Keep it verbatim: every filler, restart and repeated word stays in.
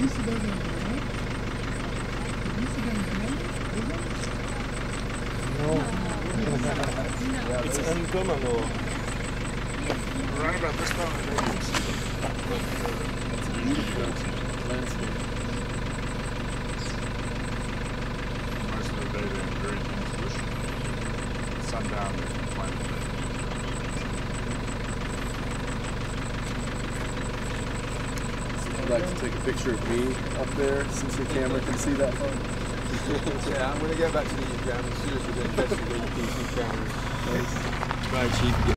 Yeah, it's uncommon or right about this time of day. it's a beautiful landscape. Most of the day they're very bush. Sundown they're playing with it. I'd like to take a picture of me up there since your camera can see that far. Yeah, I'm going to go back to the U K as soon as we get invested in P C cameras. Bye, Chief.